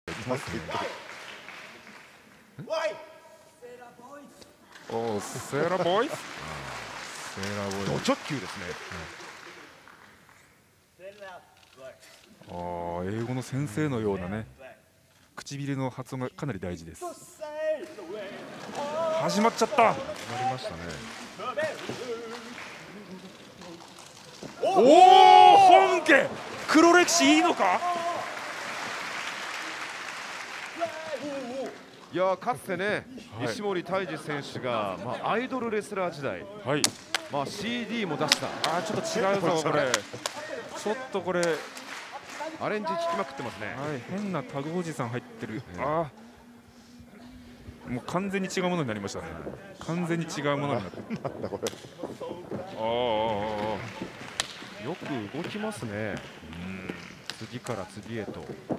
いますね。 おセーラーボーイズ。 セーラーボーイズ。 ド直球ですね。 英語の先生のようなね、唇の発音がかなり大事です。始まっちゃった。 なりましたね。 おお、本家黒歴史いいのか。 いやかつてね、 はい、 石森泰治選手が、アイドルレスラー時代、 はい、 CD も出した。 ちょっと違うぞこれ。ちょっとこれアレンジ聞きまくってますね。 変なタグおじさん入ってる。もう完全に違うものになりましたね。完全に違うものになって。 なんだこれ。 よく動きますね。次から次へと。